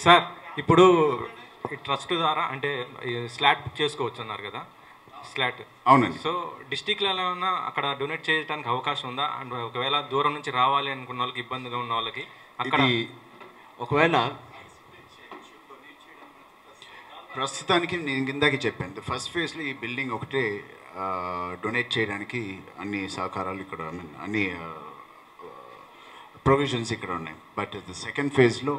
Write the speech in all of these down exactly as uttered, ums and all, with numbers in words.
Sir ఇప్పుడు ఈ trust ద్వారా అంటే స్లాట్ బుక్ చేసుకోవచ్చు అన్నారు కదా, స్లాట్. అవునండి. సో డిస్టిక్లో ఏమైనా అక్కడ డొనేట్ చేయడానికి అవకాశం ఉందా? అండ్ ఒకవేళ దూరం నుంచి రావాలి అనుకున్న వాళ్ళకి, ఇబ్బందిగా ఉన్న వాళ్ళకి అక్కడ ఒకవేళ ప్రస్తుతానికి నేను కిందాకి చెప్పాను, ఫస్ట్ ఫేజ్లో ఈ బిల్డింగ్ ఒకటే డొనేట్ చేయడానికి అన్ని సహకారాలు ఇక్కడ, ఐ మీన్ అన్ని ప్రొవిజన్స్ ఇక్కడ ఉన్నాయి. బట్ ద సెకండ్ ఫేజ్లో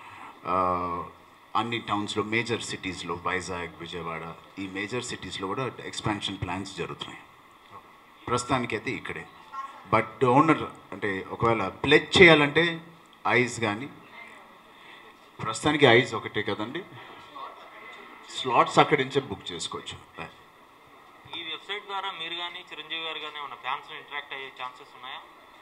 అన్ని టౌన్స్లో, మేజర్ సిటీస్లో, వైజాగ్, విజయవాడ, ఈ మేజర్ సిటీస్లో కూడా ఎక్స్పాన్షన్ ప్లాన్స్ జరుగుతున్నాయి. ప్రస్తుతానికైతే ఇక్కడే. బట్ డోనర్ అంటే ఒకవేళ ప్లెజ్ చేయాలంటే ఐస్ కానీ, ప్రస్తుతానికి ఐస్ ఒకటే కదండి, స్లాట్స్ అక్కడి నుంచే బుక్ చేసుకోవచ్చు. ఈ వెబ్సైట్ ద్వారా మీరు కానీ చిరంజీవి గారు కానీ ఉన్న ఫ్యాన్స్ ఇంటరాక్ట్ అయ్యే ఛాన్సెస్ ఉన్నాయా?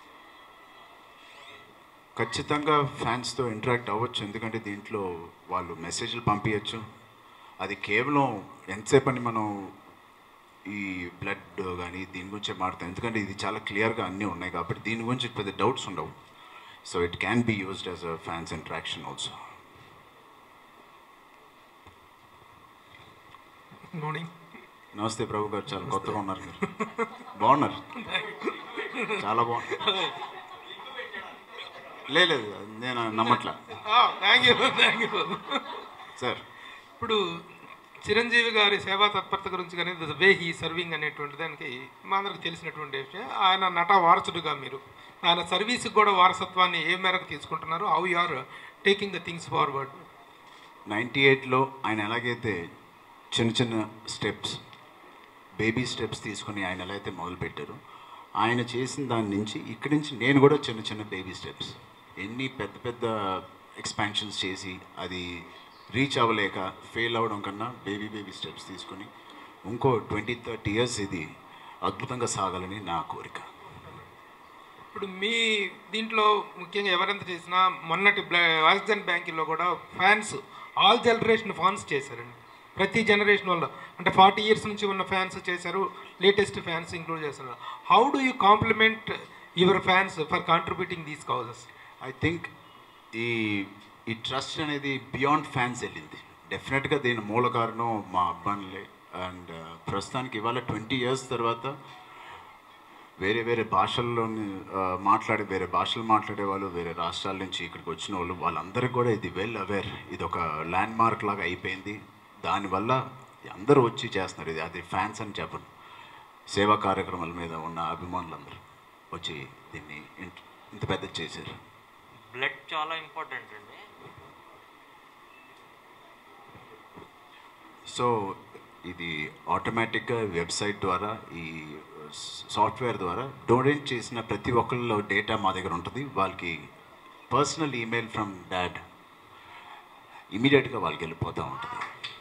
ఖచ్చితంగా ఫ్యాన్స్తో ఇంటరాక్ట్ అవ్వచ్చు, ఎందుకంటే దీంట్లో వాళ్ళు మెసేజ్లు పంపించచ్చు. అది కేవలం ఎంతసేపు అని మనం ఈ బ్లడ్ కానీ దీని గురించే మాట్లాడతాం, ఎందుకంటే ఇది చాలా క్లియర్గా అన్నీ ఉన్నాయి కాబట్టి దీని గురించి పెద్ద డౌట్స్ ఉండవు. So it can be used as a fans interaction also. Morning. నమస్తే ప్రభు గారు, చాలా కొత్తగా ఉన్నారు మీరు. బాగున్నారు, చాలా బాగున్నారు. లేదు నేను నమ్మట్లా. Thank you thank you sir. ఇప్పుడు చిరంజీవి గారి సేవా తత్పరత గురించి కానీ, ద వే హీ సర్వింగ్ అనేటువంటి దానికి మా అందరికి తెలిసినటువంటి విషయం. ఆయన నట వారసుడుగా మీరు ఆయన సర్వీస్కి కూడా వారసత్వాన్ని ఏ మేరకు తీసుకుంటున్నారు? How you are taking the things forward? Ninety ఎయిట్లో ఆయన ఎలాగైతే చిన్న చిన్న స్టెప్స్, బేబీ స్టెప్స్ తీసుకుని ఆయన ఎలా అయితే మొదలుపెట్టారు, ఆయన చేసిన దాని నుంచి ఇక్కడి నుంచి నేను కూడా చిన్న చిన్న బేబీ స్టెప్స్, ఎన్ని పెద్ద పెద్ద ఎక్స్పాన్షన్స్ చేసి అది రీచ్ అవ్వలేక ఫెయిల్ అవ్వడం కన్నా బేబీ బేబీ స్టెప్స్ తీసుకొని ఇంకో ట్వంటీ థర్టీ ఇయర్స్ ఇది అద్భుతంగా సాగాలని నా కోరిక. ఇప్పుడు మీ దీంట్లో ముఖ్యంగా ఎవరెంత చేసినా, మొన్నటి ఆక్సిజన్ బ్యాంకుల్లో కూడా ఫ్యాన్స్ ఆల్ జనరేషన్ ఫ్యాన్స్ చేశారండి. ప్రతి జనరేషన్ వల్ల అంటే ఫార్టీ ఇయర్స్ నుంచి ఉన్న ఫ్యాన్స్ చేశారు, లేటెస్ట్ ఫ్యాన్స్ ఇంక్లూడ్ చేస్తారు. How do you compliment your fans for contributing these causes? I think ఈ ఈ ట్రస్ట్ అనేది బియాండ్ ఫ్యాన్స్ వెళ్ళింది. డెఫినెట్గా దీని మూల కారణం మా అబ్బాయిలే. అండ్ ప్రస్తుతానికి ఇవాళ ట్వంటీ ఇయర్స్ తర్వాత వేరే వేరే భాషల్లోని మాట్లాడే వేరే భాషలు మాట్లాడే వాళ్ళు, వేరే రాష్ట్రాల నుంచి ఇక్కడికి వచ్చిన వాళ్ళు, వాళ్ళందరికీ కూడా ఇది వెల్ అవేర్, ఇది ఒక ల్యాండ్ మార్క్ లాగా అయిపోయింది. దానివల్ల అందరూ వచ్చి చేస్తున్నారు. ఇది అది ఫ్యాన్స్ అని చెప్పను, సేవా కార్యక్రమాల మీద ఉన్న అభిమానులందరూ వచ్చి దీన్ని ఇంత పెద్ద చేశారు. బ్లడ్ చాలా ఇంపార్టెంట్ అండి. సో ఇది ఆటోమేటిక్గా వెబ్సైట్ ద్వారా, ఈ సాఫ్ట్వేర్ ద్వారా డొనేట్ చేసిన ప్రతి ఒక్కళ్ళ డేటా మా దగ్గర ఉంటుంది. వాళ్ళకి పర్సనల్ ఈమెయిల్ ఫ్రమ్ డాడ్ ఇమీడియట్గా వాళ్ళకి వెళ్ళిపోతూ ఉంటుంది.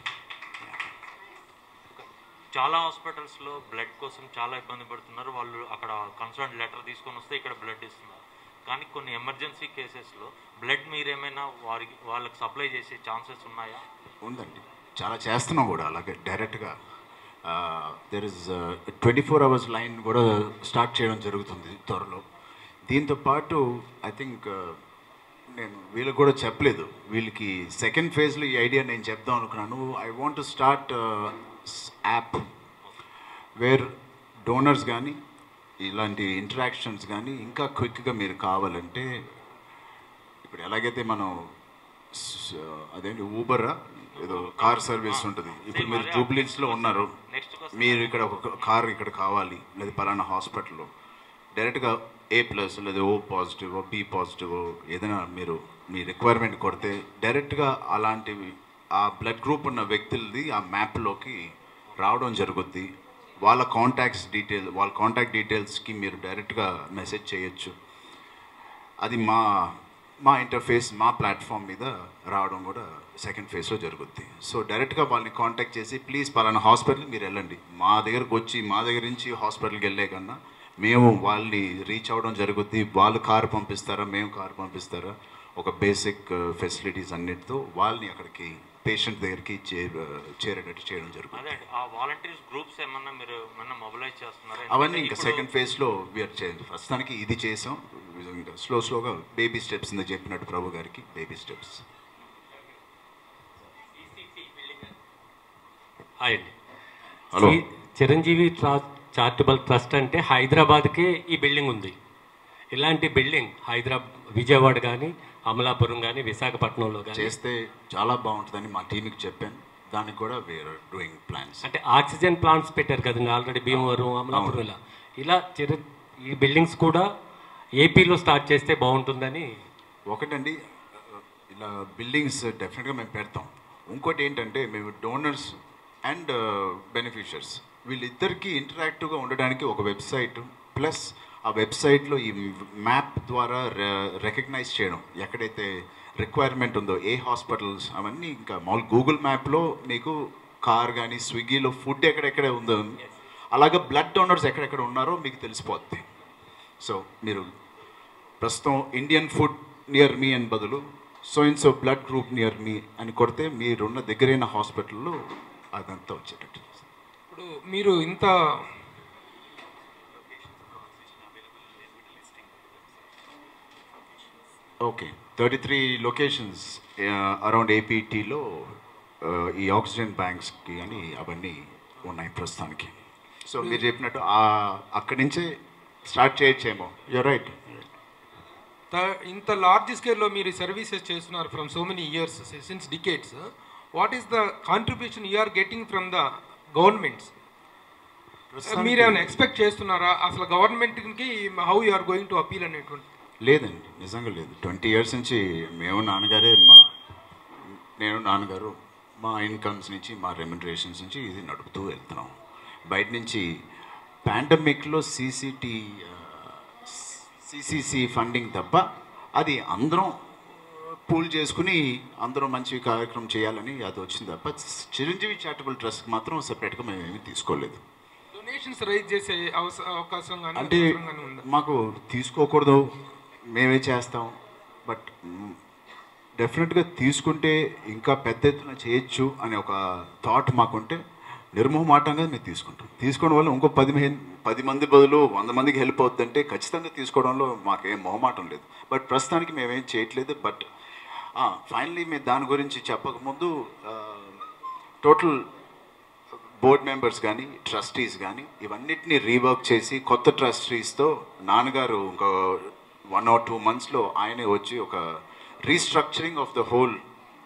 చాలా హాస్పిటల్స్లో బ్లడ్ కోసం చాలా ఇబ్బంది పడుతున్నారు. వాళ్ళు అక్కడ కన్సర్న్ లెటర్ తీసుకొని వస్తే ఇక్కడ బ్లడ్ ఇస్తున్నారు. కానీ కొన్ని ఎమర్జెన్సీ కేసెస్లో బ్లడ్ మీరేమైనా వారికి వాళ్ళకి సప్లై చేసే ఛాన్సెస్ ఉన్నాయా? ఉందండి, చాలా చేస్తున్నాం కూడా. అలాగే డైరెక్ట్గా there is twenty four hours line కూడా స్టార్ట్ చేయడం జరుగుతుంది త్వరలో. దీంతోపాటు ఐ థింక్ నేను వీళ్ళకి కూడా చెప్పలేదు, వీళ్ళకి సెకండ్ ఫేజ్లో ఈ ఐడియా నేను చెప్దాం అనుకున్నాను. I want to start app where donors కానీ ఇలాంటి ఇంటరాక్షన్స్ కానీ ఇంకా క్విక్గా మీరు కావాలంటే, ఇప్పుడు ఎలాగైతే మనం అదేంటి ఊబరా ఏదో కార్ సర్వీస్ ఉంటుంది, ఇప్పుడు మీరు జూబ్లీస్లో ఉన్నారు, మీరు ఇక్కడ ఒక కార్ ఇక్కడ కావాలి, లేదా పలానా హాస్పిటల్లో డైరెక్ట్గా ఏ ప్లస్ లేదా ఓ పాజిటివ్ బి పాజిటివ్ ఏదైనా మీరు మీ రిక్వైర్మెంట్ కొడితే డైరెక్ట్గా అలాంటివి ఆ బ్లడ్ గ్రూప్ ఉన్న వ్యక్తులది ఆ మ్యాప్లోకి రావడం జరుగుద్ది. వాళ్ళ కాంటాక్ట్స్ డీటెయిల్ వాళ్ళ కాంటాక్ట్ డీటెయిల్స్కి మీరు డైరెక్ట్గా మెసేజ్ చేయొచ్చు. అది మా మా ఇంటర్ఫేస్ మా ప్లాట్ఫామ్ మీద రావడం కూడా సెకండ్ ఫేజ్లో జరుగుద్ది. సో డైరెక్ట్గా వాళ్ళని కాంటాక్ట్ చేసి ప్లీజ్ పలానా హాస్పిటల్కి మీరు వెళ్ళండి, మా దగ్గరకు వచ్చి మా దగ్గర నుంచి హాస్పిటల్కి వెళ్ళే కన్నా మేము వాళ్ళని రీచ్ అవ్వడం జరుగుద్ది. వాళ్ళు కారు పంపిస్తారా, మేము కారు పంపిస్తారా, ఒక బేసిక్ ఫెసిలిటీస్ అన్నిటితో వాళ్ళని అక్కడికి పేషెంట్ దగ్గరికి చేరేటట్టు చేయడం జరుగుతుంది. అవన్నీ ఇంకా సెకండ్ ఫేజ్లో వీఆర్ చేయండి. ప్రస్తుతానికి ఇది చేసాం, ఇంకా స్లో స్లోగా బేబీ స్టెప్స్ ఇందా చెప్పినట్టు ప్రభు గారికి బేబీ స్టెప్స్. హాయ్ అండి. హలో. శ్రీ చిరంజీవి ట్రా చారిటబుల్ ట్రస్ట్ అంటే హైదరాబాద్కే ఈ బిల్డింగ్ ఉంది. ఇలాంటి బిల్డింగ్ హైదరాబాద్, విజయవాడ కానీ, అమలాపురం కానీ, విశాఖపట్నంలో కానీ చేస్తే చాలా బాగుంటుందని మా టీంకి చెప్పాను. దానికి కూడా వీఆర్ డూయింగ్ ప్లాన్స్. అంటే ఆక్సిజన్ ప్లాంట్స్ పెట్టారు కదండి ఆల్రెడీ భీమవరం, అమలాపురం. ఇలా ఇలా చిర ఈ బిల్డింగ్స్ కూడా ఏపీలో స్టార్ట్ చేస్తే బాగుంటుందని. ఒకటండి, ఇలా బిల్డింగ్స్ డెఫినెట్గా మేము పెడతాం. ఇంకోటి ఏంటంటే మేము డోనర్స్ అండ్ బెనిఫిషియర్స్ వీళ్ళిద్దరికీ ఇంటరాక్టివ్గా ఉండడానికి ఒక వెబ్సైట్, ప్లస్ ఆ వెబ్సైట్లో ఈ మ్యాప్ ద్వారా రికగ్నైజ్ చేయడం ఎక్కడైతే రిక్వైర్మెంట్ ఉందో, ఏ హాస్పిటల్స్ అవన్నీ. ఇంకా మామూలు గూగుల్ మ్యాప్లో మీకు కార్ కానీ స్విగ్గీలో ఫుడ్ ఎక్కడెక్కడ ఉందో, అలాగే బ్లడ్ డోనర్స్ ఎక్కడెక్కడ ఉన్నారో మీకు తెలిసిపోద్ది. సో మీరు ప్రస్తుతం ఇండియన్ ఫుడ్ నియర్ మీ అని బదులు so in so blood group near me అని కొడితే మీరున్న దగ్గరైన హాస్పిటల్లో అదంతా వచ్చేటట్టు. ఇప్పుడు మీరు ఇంత okay, thirty three locations around ఏపీటీలో ఈ ఆక్సిజన్ బ్యాంక్స్కి అని అవన్నీ ఉన్నాయి ప్రస్తుతానికి. సో మీరు చెప్పినట్టు అక్కడి నుంచే స్టార్ట్ చేయొచ్చేమో. You're right. ఇంత లార్జ్ స్కేల్లో మీరు సర్వీసెస్ చేస్తున్నారు from so many years, since decades. What is the contribution you are getting from the governments? మీరు ఏమైనా ఎక్స్పెక్ట్ చేస్తున్నారా అసలు గవర్నమెంట్కి? How you are going to appeal అనేటువంటి? లేదండి, నిజంగా లేదు. ట్వంటీ ఇయర్స్ నుంచి మేము నాన్నగారే మా నేను నాన్నగారు మా ఇన్కమ్స్ నుంచి, మా రెమ్యునరేషన్స్ నుంచి ఇది నడుపుతూ వెళ్తున్నాం. బయట నుంచి పాండమిక్లో సీసీటీ సిసిసి ఫండింగ్ తప్ప అది అందరం పూల్ చేసుకుని అందరం మంచి కార్యక్రమం చేయాలని అది వచ్చింది తప్ప చిరంజీవి చారిటబుల్ ట్రస్ట్కి మాత్రం సపరేట్గా మేము ఏమీ తీసుకోలేదు. డొనేషన్స్ రైజ్ చేసే అవకాశం కానీ అంటే మాకు తీసుకోకూడదు, మేమే చేస్తాం. బట్ డెఫినెట్గా తీసుకుంటే ఇంకా పెద్ద ఎత్తున చేయొచ్చు అనే ఒక థాట్ మాకుంటే నిర్మోహమాటంగా మేము తీసుకుంటాం. తీసుకోవడం వల్ల ఇంకో పది పది మంది బదులు వంద మందికి హెల్ప్ అవుతుందంటే ఖచ్చితంగా తీసుకోవడంలో మాకేం మొహమాటం లేదు. బట్ ప్రస్తుతానికి మేమేం చేయట్లేదు. బట్ ఫైనలీ మేము దాని గురించి చెప్పకముందు టోటల్ బోర్డ్ మెంబర్స్ కానీ ట్రస్టీస్ కానీ ఇవన్నిటిని రీవర్క్ చేసి కొత్త ట్రస్టీస్తో నాన్నగారు ఇంకో వన్ ఆర్ టూ మంత్స్లో ఆయనే వచ్చి ఒక restructuring of the whole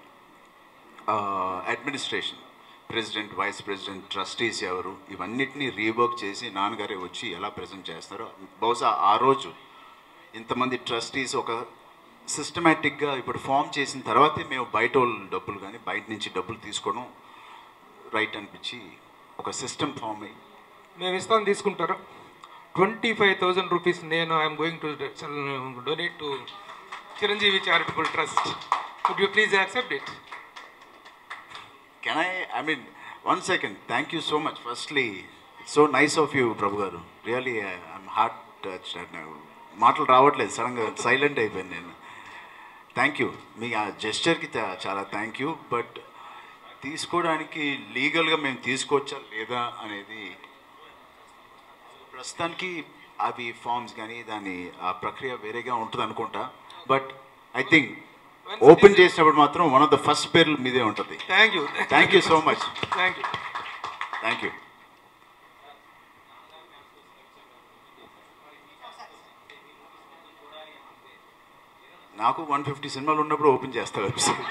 administration, president, vice president, trustees ఎవరు, ఇవన్నిటినీ రీవర్క్ చేసి నాన్నగారే వచ్చి ఎలా ప్రజెంట్ చేస్తారో. బహుశా ఆ రోజు ఇంతమంది ట్రస్టీస్ ఒక సిస్టమేటిక్గా ఇప్పుడు ఫామ్ చేసిన తర్వాతే మేము బయట వాళ్ళు డబ్బులు కానీ బయట నుంచి డబ్బులు తీసుకోవడం రైట్ అనిపించి ఒక సిస్టమ్ ఫామ్ అయ్యి మేము ఇస్తాను. తీసుకుంటారా? ట్వంటీ ఫైవ్ థౌజండ్ రూపీస్ నేను I'm going to donate to Chiranjeevi charitable trust. Would you please accept it? Can I, I mean, one second. Thank you so much. Firstly, it's so nice of you, Prabhu Garu. Really, I, I'm heart touched. మాటలు రావట్లేదు, సడన్గా silent అయిపోయాను నేను. Thank you. మీ ఆ జెస్చర్కి చాలా thank you. But తీసుకోవడానికి లీగల్గా మేము తీసుకోవచ్చా లేదా అనేది ప్రస్తుతానికి అవి ఫార్మ్స్ కానీ దాని ఆ ప్రక్రియ వేరేగా ఉంటుంది అనుకుంటా. బట్ ఐ థింక్ ఓపెన్ చేసినప్పుడు మాత్రం వన్ ఆఫ్ ద ఫస్ట్ పేర్లు మీదే ఉంటుంది. Thank you. Thank you so much. Thank you. Thank you. నాకు వన్ ఫిఫ్టీ సినిమాలు ఉన్నప్పుడు ఓపెన్ చేస్తా వెబ్సైట్.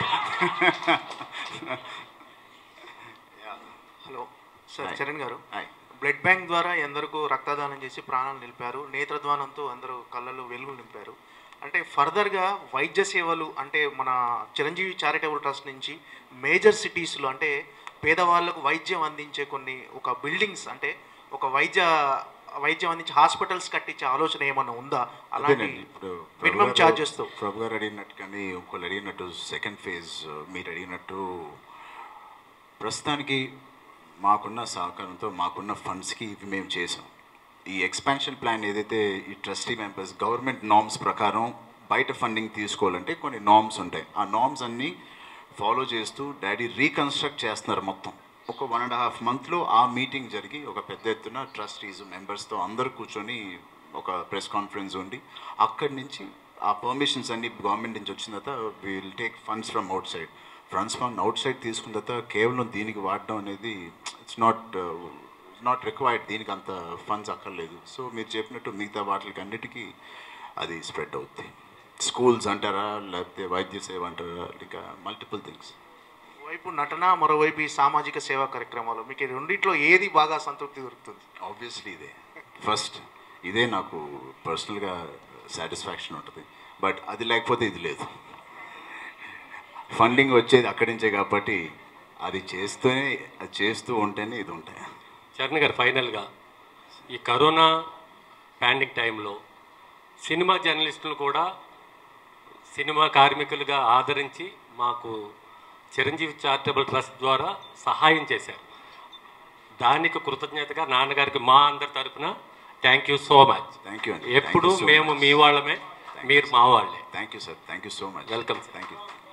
హలో సార్, చరణ్ గారు. బ్లడ్ బ్యాంక్ ద్వారా ఎందరికో రక్తదానం చేసి ప్రాణాలు నిలిపారు. నేత్రద్వానంతో అందరూ కళ్ళలో వెలుగు నింపారు. అంటే ఫర్దర్గా వైద్య సేవలు అంటే మన చిరంజీవి చారిటబుల్ ట్రస్ట్ నుంచి మేజర్ సిటీస్లో అంటే పేదవాళ్ళకు వైద్యం అందించే కొన్ని ఒక బిల్డింగ్స్ అంటే ఒక వైద్య వైద్యం అందించే హాస్పిటల్స్ కట్టించే ఆలోచన ఏమన్నా ఉందా? అలాంటి మినిమం ఛార్జెస్తో ప్రభు గారు అడిగినట్టు కానీ ఇంకోళ్ళు అడిగినట్టు సెకండ్ ఫేజ్ మీరు అడిగినట్టు ప్రస్తుతానికి మాకున్న సహకారంతో మాకున్న ఫండ్స్కి ఇవి మేము చేసాం. ఈ ఎక్స్పాన్షన్ ప్లాన్ ఏదైతే ఈ ట్రస్టీ మెంబర్స్ గవర్నమెంట్ నామ్స్ ప్రకారం బయట ఫండింగ్ తీసుకోవాలంటే కొన్ని నామ్స్ ఉంటాయి. ఆ నామ్స్ అన్నీ ఫాలో చేస్తూ డాడీ రీకన్స్ట్రక్ట్ చేస్తున్నారు మొత్తం. ఒక వన్ అండ్ హాఫ్ మంత్లో ఆ మీటింగ్ జరిగి ఒక పెద్ద ఎత్తున ట్రస్టీస్ మెంబర్స్తో అందరు కూర్చొని ఒక ప్రెస్ కాన్ఫరెన్స్ ఉండి అక్కడి నుంచి ఆ పర్మిషన్స్ అన్ని గవర్నమెంట్ నుంచి వచ్చిన తర్వాత will take funds from outside. Funds from outside తీసుకున్న తర్వాత కేవలం దీనికి వాడడం అనేది ఇట్స్ నాట్ నాట్ రిక్వైర్డ్, దీనికి అంత ఫండ్స్ అక్కర్లేదు. సో మీరు చెప్పినట్టు మిగతా వాటికి అన్నిటికీ అది స్ప్రెడ్ అవుతుంది. స్కూల్స్ అంటారా, లేకపోతే వైద్య సేవ అంటారా, ఇంకా మల్టిపుల్ థింగ్స్. వైపు నటన, మరోవైపు ఈ సామాజిక సేవా కార్యక్రమాలు, మీకు ఈ రెండిట్లో ఏది బాగా సంతృప్తి దొరుకుతుంది? ఆబ్వియస్లీ ఇదే ఫస్ట్, ఇదే నాకు పర్సనల్గా సాటిస్ఫాక్షన్ ఉంటుంది. బట్ అది లేకపోతే ఇది లేదు. ఫండింగ్ వచ్చేది అక్కడి నుంచే కాబట్టి అది చేస్తూనే అది చేస్తూ ఉంటేనే ఇది ఉంటాయి. చరణ్ గారు, ఫైనల్గా ఈ కరోనా పాండమిక్ టైంలో సినిమా జర్నలిస్టులు కూడా సినిమా కార్మికులుగా ఆదరించి మాకు చిరంజీవి చారిటబుల్ ట్రస్ట్ ద్వారా సహాయం చేశారు. దానికి కృతజ్ఞతగా నాన్నగారికి మా అందరి తరఫున thank you so much. Thank you. ఎప్పుడు మేము మీ వాళ్ళమే, మీరు మా వాళ్ళే. Thank you sir, thank you so much. Welcome sir. Thank you.